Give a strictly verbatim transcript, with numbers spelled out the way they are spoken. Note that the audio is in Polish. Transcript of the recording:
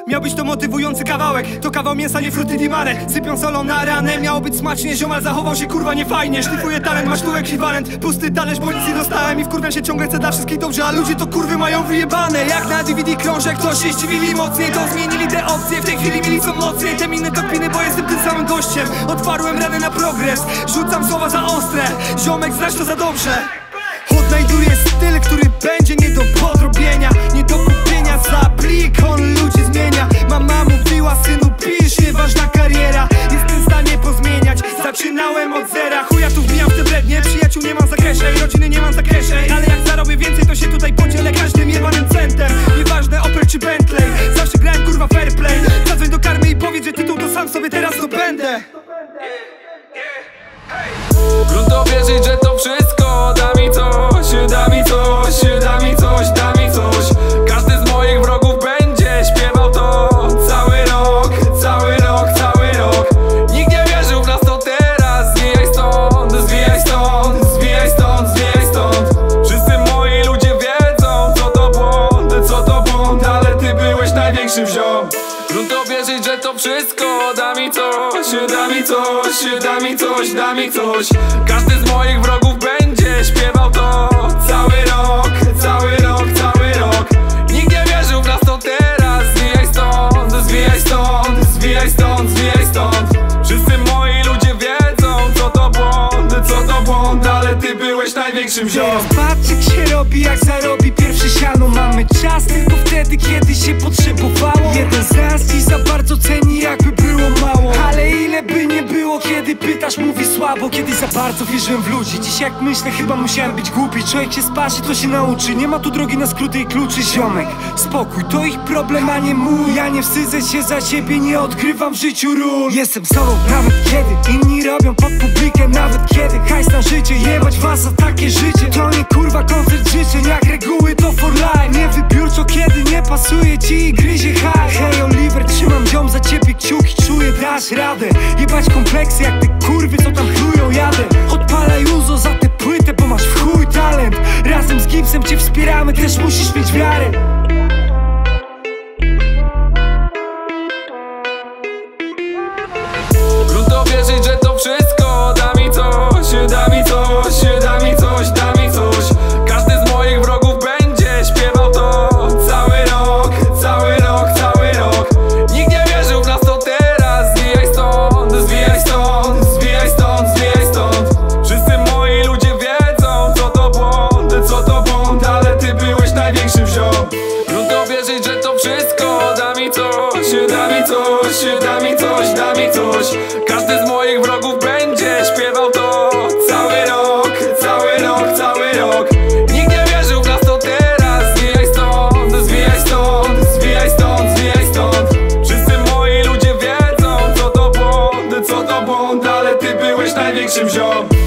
Miał być to motywujący kawałek, to kawał mięsa, nie fruty di mare. Sypią solą na ranę, miało być smacznie. Ziomal zachował się kurwa niefajnie. Szlifuję talent, masz tu ekwiwalent. Pusty talerz, bo nic nie dostałem i wkurwiam się ciągle, chcę dla wszystkich dobrze. A ludzie to kurwy mają wyjebane. Jak na D V D krążek, to się zdziwili mocniej. To zmienili te opcje, w tej chwili mieli co mocniej. Te miny to piny, bo jestem tym samym gościem. Otwarłem rany na progres, rzucam słowa za ostre. Ziomek, znasz to za dobrze. Odnajduję styl, który będzie nie do podrobienia, nie do kupienia za plik, on ludzi zmienia. Mama mówiła, synu pisz, nieważna kariera, jestem w stanie pozmieniać. Zaczynałem od zera, chuja tu wbijam w te brednie. Przyjaciół nie mam w zakresie i rodziny nie mam w zakresie. Ale jak zarobię więcej, to się tutaj podzielę każdym jebanym centem. Nieważne Opel czy Bentley, zawsze grałem kurwa fair play. Zadzwoń do karmy i powiedz, że tytuł to sam sobie teraz zdobędę. Trudno wierzyć, że to wszystko da mi coś, da mi coś, da mi coś, da mi coś. Każdy z moich wrogów będzie śpiewał to cały rok, cały rok, cały rok. Nikt nie wierzył w nas, to teraz zwijaj stąd, zwijaj stąd, zwijaj stąd, zwijaj stąd. Wszyscy moi ludzie wiedzą, co to błąd, co to błąd, ale ty byłeś największym ziom. Trudno wierzyć, że to wszystko da mi coś, da mi coś, da mi coś, da mi coś. Każdy z moich wrogów będzie śpiewał to cały rok, cały rok, cały rok. Nikt nie wierzył w nas, to teraz zwijaj stąd, zwijaj stąd, zwijaj stąd, zwijaj stąd. Wszyscy moi ludzie wiedzą, co to błąd, co to błąd, ale ty byłeś największym ziom. Patrz jak się robi, jak zarobi pierwszy siano. Mamy czas tylko wtedy, kiedy się potrzebowało. Jeden z nas dziś za bardzo ceni, jakby było mało. Ale ile by nie było, kiedy pytasz, mówi słabo. Kiedyś za bardzo wierzyłem w ludzi, dziś jak myślę, chyba musiałem być głupi. Człowiek się sparzy, to się nauczy, nie ma tu drogi na skróty i kluczy. Ziomek, spokój, to ich problem, a nie mój. Ja nie wstydzę się za siebie, nie odgrywam w życiu ról. Jestem sobą nawet kiedy inni robią pod publikę. Nawet kiedy hajs na życie, jebać was za takie życie. To nie kurwa koncert życzeń, jak reguły to for life. Nie wybiórczo, kiedy nie pasuje ci i gryzie haj. Hej Oliver, trzymam ziom za ciebie kciuki, czuję, dasz radę. Jebać kompleksy jak te kurwy, co tam chlują, jadę. Odpalaj uzo za tę płytę, bo masz w chuj talent. Razem z Gipsem cię wspieramy, też musisz mieć wiarę. Trudno wierzyć, że to wszystko da mi coś, da mi coś, da mi coś, da mi coś. Każdy z moich wrogów będzie śpiewał to cały rok, cały rok, cały rok. Nikt nie wierzył w nas, to teraz zwijaj stąd, zwijaj stąd, zwijaj stąd, zwijaj stąd. Wszyscy moi ludzie wiedzą, co to błąd, co to błąd, ale ty byłeś największym ziom. Trudno wierzyć, że to wszystko da mi coś, da mi coś, da mi coś, da mi coś. Każdy z moich wrogów będzie śpiewał to cały rok, cały rok, cały rok. Nikt nie wierzył w nas, to teraz zwijaj stąd, zwijaj stąd, zwijaj stąd, zwijaj stąd. Wszyscy moi ludzie wiedzą, co to błąd, co to błąd, ale ty byłeś największym ziom.